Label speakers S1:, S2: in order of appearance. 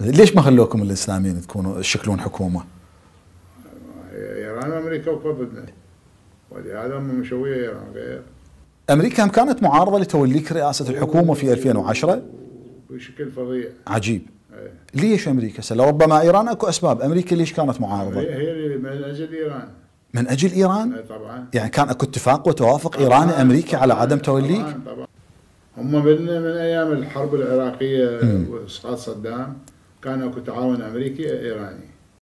S1: ليش ما خلوكم الاسلاميين تكونوا تشكلون حكومه؟
S2: ايران وامريكا وقفوا ضدنا، ولهذا هم مشويه ايران غير.
S1: امريكا كانت معارضه لتوليك رئاسه الحكومه في 2010
S2: بشكل فظيع.
S1: عجيب. ليش امريكا؟ ربما ايران اكو اسباب، امريكا ليش كانت معارضه؟
S2: هي من اجل ايران.
S1: من اجل ايران؟
S2: طبعا.
S1: يعني كان اكو اتفاق وتوافق ايراني امريكي على عدم توليك؟
S2: طبعا. هم من ايام الحرب العراقيه واسقاط صدام كان اكو تعاون امريكي ايراني.